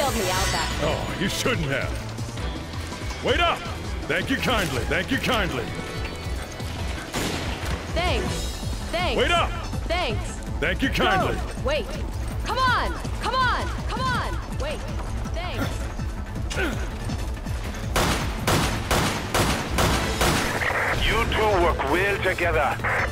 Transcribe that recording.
bailed me out that way. Oh, you shouldn't have. Wait up! Thank you kindly, thank you kindly. Thanks. Thanks. Wait up! Thanks. Thank you kindly. No, wait. Come on! Come on! Come on! Wait. Thanks. You two work well together.